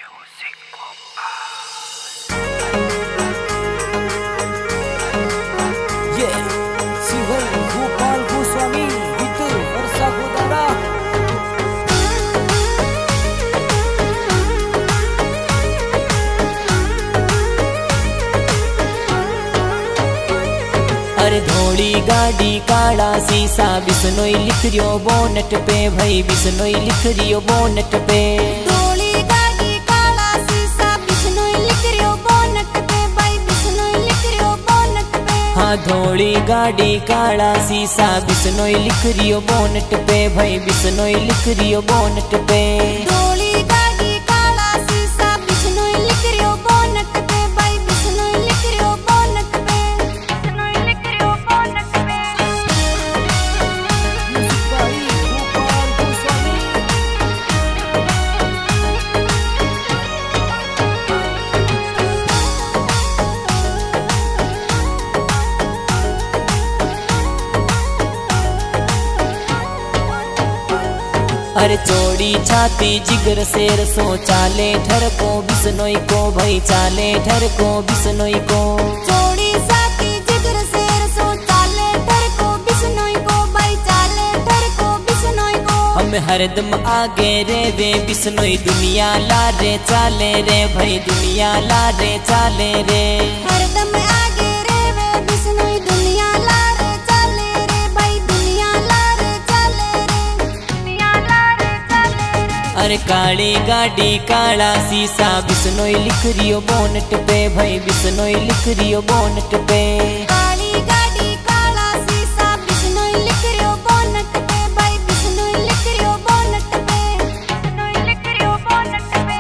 Gopal Goswami with Varsha Godara. अरे धोली गाड़ी काला शीशा बिश्नोई लिख रियो बोनट पे भाई बिश्नोई लिख रियो बोनट पे। धोली गाड़ी काला शीशा बिश्नोई लिख रियो बोनट पे भाई बिश्नोई लिख रियो बोनट पे। हाँ धोली गाड़ी काला शीशा बिश्नोई लिख रियो बोनट पे भाई बिश्नोई लिख रियो बोनट पे। धोली गाड़ी काला शीशा बिश्नोई लिख रियो बोनट पे भाई बिश्नोई लिख रियो बोनट पे। बिश्नोई लिख रियो बोनट पे। Gopal Goswami. अरे चौड़ी छाती जिगर शेर सो चाले ठर को बिश्नोई को भाई चाले ठर को बिश्नोई को। चौड़ी छाती जिगर शेर सो चाले ठर को बिश्नोई को भाई चाले ठर को बिश्नोई को। हम हरदम आगे रे वे बिश्नोई दुनिया ला रे चाले रे भाई दुनिया ला रे चाले रे। हरदम आगे रे वे बिश्नोई दुनिया ला रे चाले रे भाई दुनिया ला रे चाले रे दुनिया ला रे चाले रे। अरे काली गाड़ी काला शीशा बिश्नोई लिख रियो बोनट पे भाई बिश्नोई लिख रियो बोनट पे। काली गाड़ी काला शीशा बिश्नोई लिख रियो बोनट पे भाई बिश्नोई लिख रियो बोनट पे। बिश्नोई लिख रियो बोनट पे।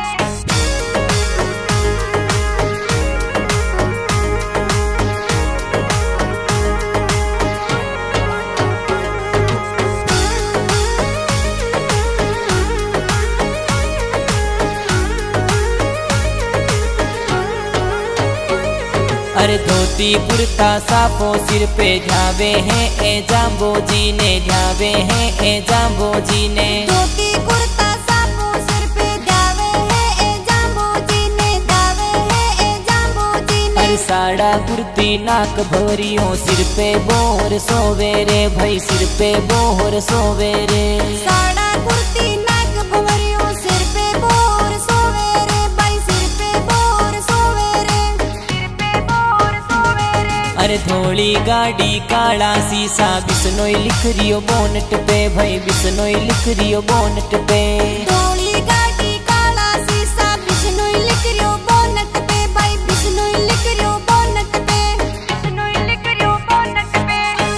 अरे धोती कुर्ता साफो सिर पे ध्यावे हैं ए जाम्बो जी ने ध्यावे हैं ए जाम्बो जी ने। धोती कुर्ता साफो सिर पे ध्यावे है ए जाम्बो जी ने ध्यावे है ए जाम्बो जी ने। अरे साड़ा कुर्ती नाक भवरियो सिर पे बोर सोवे रे भाई सिर पे बोर सोवे रे। साड़ा कुर्ती नाक भवरियो सिर पे बोर सोवे रे भाई सिर पे बोर सोवे रे सिर पे बोर सोवे रे। अरे धोली गाड़ी काला शीशा बिश्नोई लिख रियो बोनट पे भाई बिश्नोई लिख रियो बोनट पे। धोली गाड़ी काला शीशा बिश्नोई लिख रियो बोनट पे भाई बिश्नोई लिख रियो बोनट पे। बिश्नोई लिख रियो बोनट पे।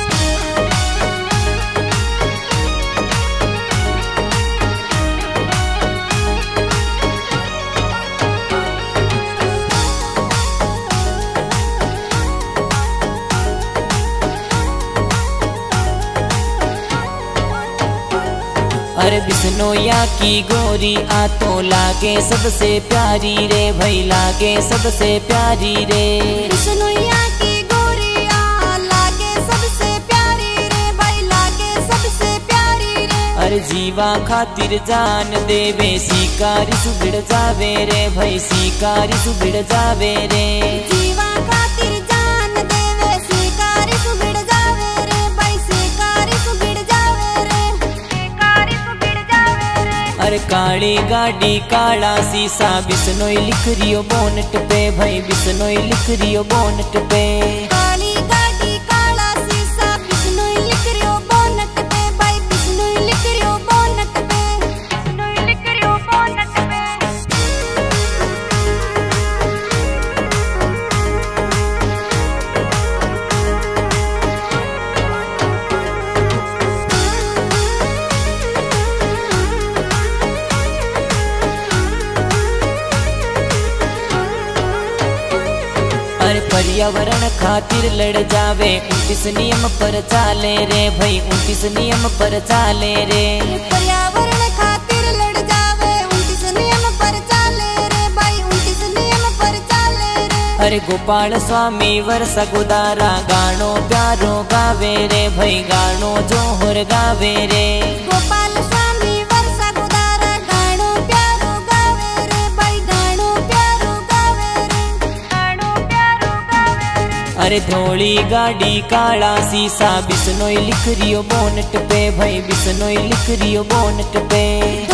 अरे बिश्नोया की गोरी आ तो लागे सबसे प्यारी रे भाई लागे सबसे प्यारी रे। बिश्नोइया की गोरिया लागे सबसे प्यारी रे भाई लागे सबसे प्यारी रे। अरे जीवा खातिर जान देवे शिकारी सुबिड़ जावे रे भाई शिकारी सुबिड़ जावे रे। जीवा खातिर जान देवे शिकारी सुबिड़ जावे रे भाई शिकारी सुबिड़ जावे रे शिकारी सुबिड़ जावे रे। अरे काली गाड़ी काला शीशा बिश्नोई लिख रियो बोनट पे भाई बिश्नोई लिख रियो बोनट पे। काली गाड़ी काला शीशा बिश्नोई लिख रियो बोनट पे भाई बिश्नोई लिख रियो बोनट पे। बिश्नोई लिख रियो बोनट पे। अरे पर्यावरण खातिर लड़ जावे 29 नियम पर चाले रे भाई 29 नियम पर चाले रे। पर्यावरण खातिर लड़ जावे 29 नियम पर चाले रे भाई 29 नियम पर चाले रे। अरे गोपाल स्वामी वर्षा गोदारा गानो प्यारो गावे रे भाई गानो जोहर गावे रे। गोपाल स्वामी वर्षा गोदारा गानो प्यारो गावे रे भाई गानो अरे धोली गाड़ी काला शीशा बिश्नोई लिख रियो बोनट पे भाई बिश्नोई लिख रियो बोनट पे।